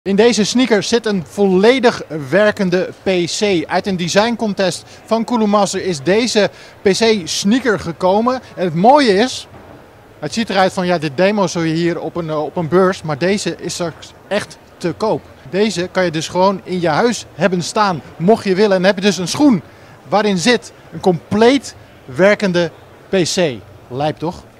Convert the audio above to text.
In deze sneaker zit een volledig werkende PC. Uit een design contest van Cooler Master is deze PC sneaker gekomen. En het mooie is, het ziet eruit van ja, dit demo zul je hier op een beurs, maar deze is straks echt te koop. Deze kan je dus gewoon in je huis hebben staan, mocht je willen. En dan heb je dus een schoen waarin zit een compleet werkende PC. Lijp toch?